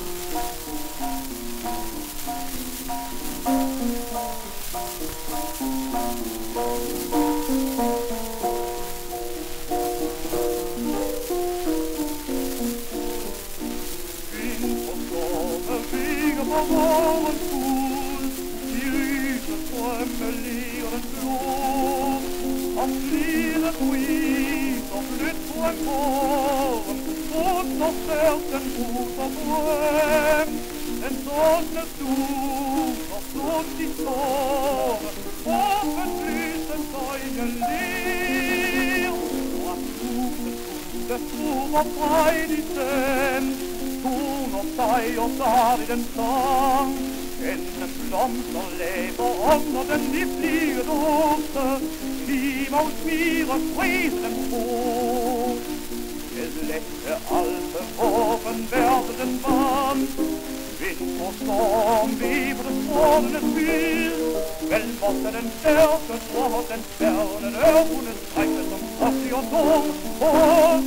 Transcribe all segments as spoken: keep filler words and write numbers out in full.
En zonder doel of tot die storm, opgeflüsterd deine Leer. Was tut es, das Buch auf Heiligen, tun auf sei auf da den Song. En een blomsterlever onder den lieflige doofte, die aus mieren vrezen en voort. Es lechte alte Wochen werden warm, Wind und Sturm weber des Morgens Spiel, wenn Worten entfernt und Wort entfernen, und es streitet um Ossi und Dom, und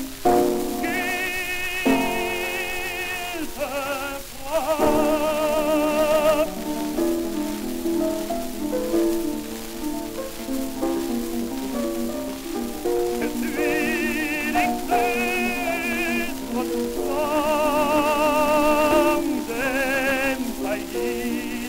Gilde Pracht. Es wenig süß und warm, denn bei ihm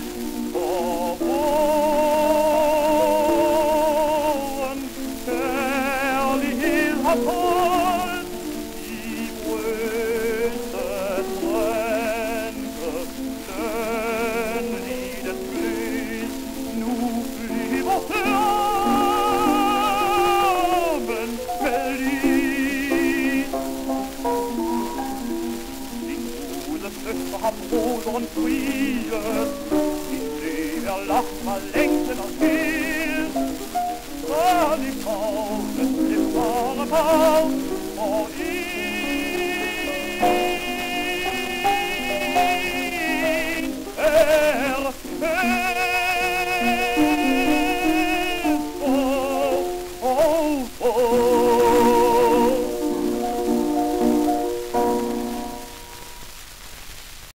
verworren, herrlich hat Holz die größte Tränke, denn Liedes Blüß nur lieber Flammen verließ. Töchter haben Rose und Frieden, die See erlacht mal längst in das Spiel. Ah, die Frau ist im Wahre Bau,